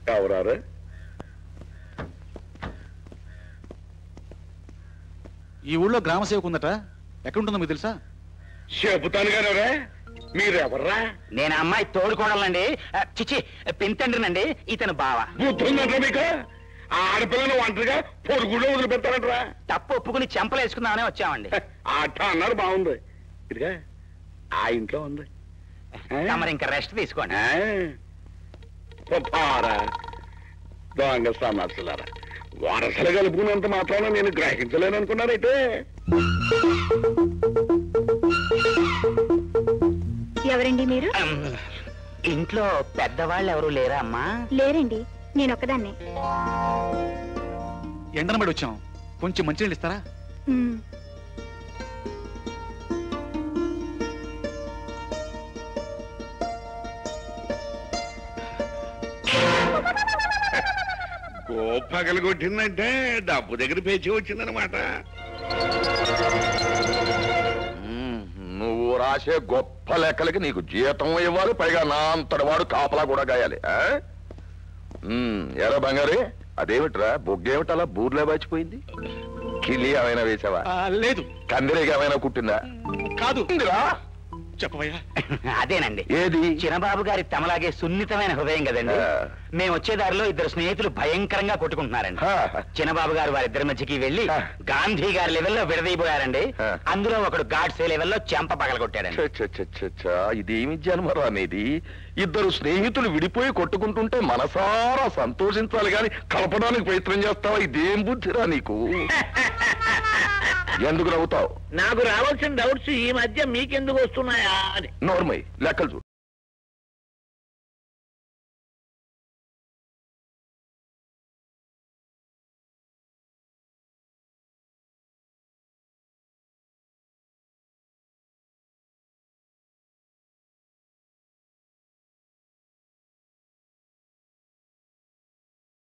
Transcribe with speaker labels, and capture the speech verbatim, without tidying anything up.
Speaker 1: ఎవరారు?
Speaker 2: ఈ ఊళ్ళో గ్రామ సేవకు ఉందట, ఎక్కడుంటుందో మీకు తెలుసా?
Speaker 1: చెబుతాను కానీ మీరెవర్రా?
Speaker 3: నేను అమ్మాయి తోడుకోవాలండి, చిచి పెంతండ్రినండి, ఇతను బావ.
Speaker 1: బుద్ధుందంటే మీకు? ఆడపిల్లని ఒంటరిగా పొరుగులో వదిలిపెడతారంటరా?
Speaker 3: తప్పు ఒప్పుకుని చెంపలు వేసుకుందామనే వచ్చామండి.
Speaker 1: అట్ట అన్నారు, బాగుంది. ఇదిగా ఆ ఇంట్లో ఉంది,
Speaker 3: మరి ఇంకా రెస్ట్ తీసుకోండి.
Speaker 1: దొంగ సమస్యలారా, వరసలు కలుపుకున్నంత మాత్రాన నేను గ్రహించలేను అనుకున్నారైతే.
Speaker 4: ఎవరండి మీరు?
Speaker 3: ఇంట్లో పెద్దవాళ్ళు ఎవరు లేరా అమ్మా?
Speaker 4: లేరండి, నేను ఒక్కదాన్నే.
Speaker 2: ఎండనబడి వచ్చాం, కొంచెం మంచినీళ్ళు ఇస్తారా?
Speaker 1: గోపగలు కొట్టిందంటే డబ్బు దగ్గర పేచి వచ్చిందనమాట.
Speaker 5: నువ్వు రాసే గొప్ప లెక్కలకి నీకు జీతం ఇవ్వాలి, పైగా నా అంతటి వాడు కాపలా కూడా గాయాలి. ఎరా బంగారి, అదేమిట్రా బొగ్గేమిటి అలా బూర్లే బాచిపోయింది? కిలి ఏమైనా వేసావా?
Speaker 2: లేదు.
Speaker 5: కందిరీగా ఏమైనా కుట్టిందా?
Speaker 2: కాదు.
Speaker 3: చెప్పవయ్యా. అదేనండి, ఏది చిన్నబాబు గారి తమలాగే సున్నితమైన హృదయం కదండి. మేము వచ్చే దారిలో ఇద్దరు స్నేహితులు భయంకరంగా కొట్టుకుంటున్నారండి. చిన్నబాబు గారు వారిద్దరి మధ్యకి వెళ్లి గాంధీ గారి లెవెల్లో విడదీయబోయారండి. అందులో ఒకడు గాడ్సే లెవెల్లో చెంప పగలగొట్టాడండి.
Speaker 5: ఇదేమి జన్మరా అనేది? ఇద్దరు స్నేహితులు విడిపోయి కొట్టుకుంటుంటే మనసారా సంతోషించాలి గాని కలపడానికి ప్రయత్నం చేస్తావా? ఇదేం బుద్ధిరా నీకు? ఎందుకు నవ్వుతావు?
Speaker 3: నాకు రావాల్సిన డౌట్స్ ఈ మధ్య మీకెందుకు వస్తున్నాయా అని.
Speaker 5: నోర్మై లెక్కలు